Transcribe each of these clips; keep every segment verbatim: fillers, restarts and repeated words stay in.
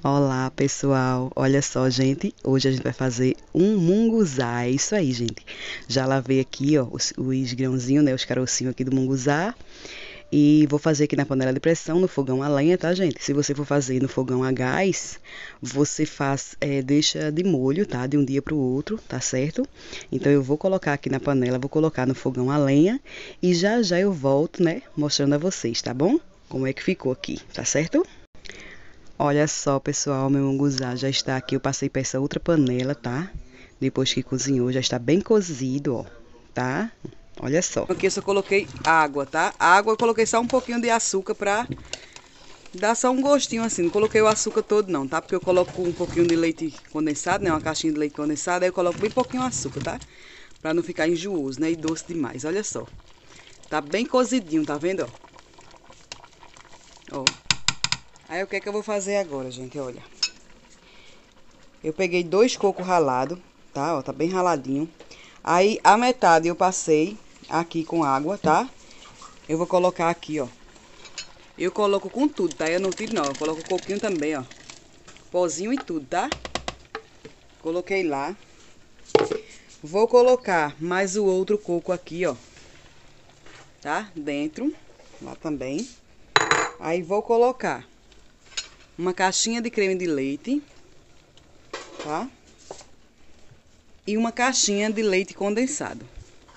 Olá, pessoal. Olha só, gente. Hoje a gente vai fazer um munguzá. É isso aí, gente. Já lavei aqui, ó, os, os grãozinhos, né? Os carocinhos aqui do munguzá. E vou fazer aqui na panela de pressão, no fogão a lenha, tá, gente? Se você for fazer no fogão a gás, você faz, é, deixa de molho, tá? De um dia pro outro, tá certo? Então eu vou colocar aqui na panela, vou colocar no fogão a lenha. E já já eu volto, né? Mostrando a vocês, tá bom? Como é que ficou aqui, tá certo? Olha só, pessoal, meu munguzá já está aqui. Eu passei para essa outra panela, tá? Depois que cozinhou, já está bem cozido, ó, tá? Olha só. Aqui eu só coloquei água, tá? Água eu coloquei só um pouquinho de açúcar pra dar só um gostinho assim. Não coloquei o açúcar todo não, tá? Porque eu coloco um pouquinho de leite condensado, né? Uma caixinha de leite condensado, aí eu coloco bem pouquinho açúcar, tá? Pra não ficar enjooso, né? E doce demais, olha só. Tá bem cozidinho, tá vendo, ó? Ó. Aí o que é que eu vou fazer agora, gente? Olha. Eu peguei dois cocos ralados, tá? Ó, tá bem raladinho. Aí a metade eu passei aqui com água, tá? Eu vou colocar aqui, ó. Eu coloco com tudo, tá? Eu não tiro não, eu coloco o coquinho também, ó. Pozinho e tudo, tá? Coloquei lá. Vou colocar mais o outro coco aqui, ó. Tá? Dentro. Lá também. Aí vou colocar uma caixinha de creme de leite, tá? E uma caixinha de leite condensado.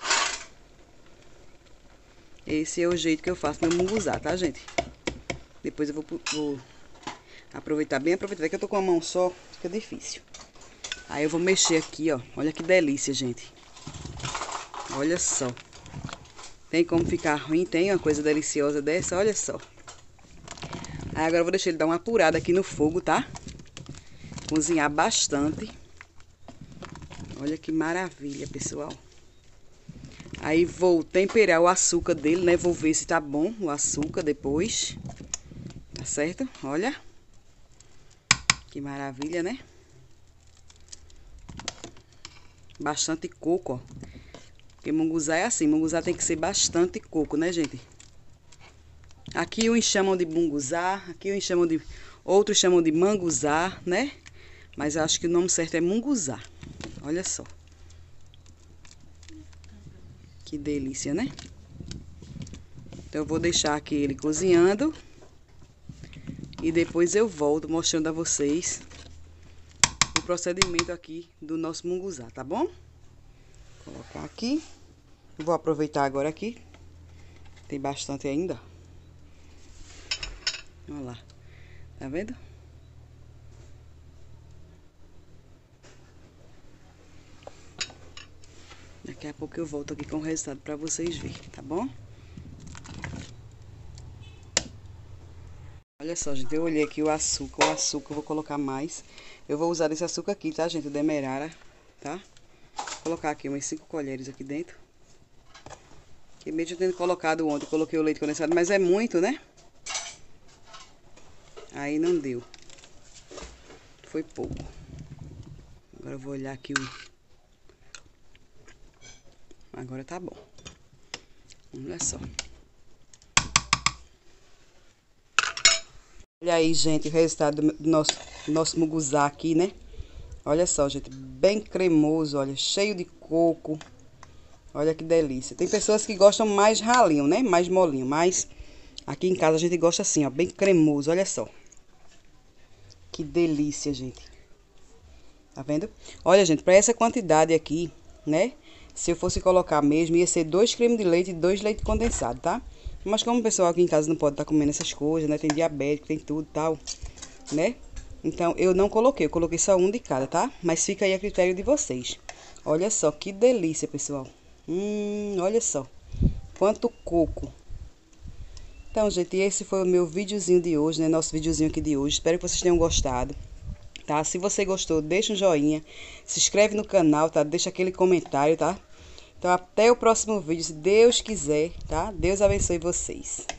Esse é o jeito que eu faço meu munguzá, tá, gente? Depois eu vou, vou aproveitar bem, aproveitar que eu tô com a mão só, fica difícil. Aí eu vou mexer aqui, ó. Olha que delícia, gente. Olha só. Tem como ficar ruim? Tem uma coisa deliciosa dessa, olha só. Aí agora eu vou deixar ele dar uma apurada aqui no fogo, tá? Cozinhar bastante. Olha que maravilha, pessoal. Aí vou temperar o açúcar dele, né? Vou ver se tá bom o açúcar depois. Tá certo? Olha. Que maravilha, né? Bastante coco, ó. Porque munguzá é assim, munguzá tem que ser bastante coco, né, gente? Aqui uns chamam de munguzá, aqui uns chamam de... Outros chamam de manguzá, né? Mas eu acho que o nome certo é munguzá. Olha só. Que delícia, né? Então eu vou deixar aqui ele cozinhando. E depois eu volto mostrando a vocês o procedimento aqui do nosso munguzá, tá bom? Vou colocar aqui. Vou aproveitar agora aqui. Tem bastante ainda. Olha lá. Tá vendo? Daqui a pouco eu volto aqui com o resultado pra vocês verem, tá bom? Olha só, gente, eu olhei aqui o açúcar, o açúcar eu vou colocar mais. Eu vou usar esse açúcar aqui, tá, gente? O demerara, tá? Vou colocar aqui umas cinco colheres aqui dentro. Que mesmo eu tendo colocado ontem, coloquei o leite condensado, mas é muito, né? Aí não deu. Foi pouco. Agora eu vou olhar aqui o... Agora tá bom. Olha só. Olha aí, gente, o resultado do nosso, do nosso munguzá aqui, né? Olha só, gente, bem cremoso, olha, cheio de coco. Olha que delícia. Tem pessoas que gostam mais ralinho, né? Mais molinho, mas aqui em casa a gente gosta assim, ó, bem cremoso, olha só. Que delícia, gente. Tá vendo? Olha, gente, pra essa quantidade aqui, né? Se eu fosse colocar mesmo, ia ser dois cremes de leite e dois leite condensado, tá? Mas como o pessoal aqui em casa não pode estar comendo essas coisas, né? Tem diabético, tem tudo e tal, né? Então, eu não coloquei, eu coloquei só um de cada, tá? Mas fica aí a critério de vocês. Olha só, que delícia, pessoal. Hum, olha só. Quanto coco. Então, gente, esse foi o meu videozinho de hoje, né? Nosso videozinho aqui de hoje. Espero que vocês tenham gostado, tá? Se você gostou, deixa um joinha. Se inscreve no canal, tá? Deixa aquele comentário, tá? Então, até o próximo vídeo, se Deus quiser, tá? Deus abençoe vocês.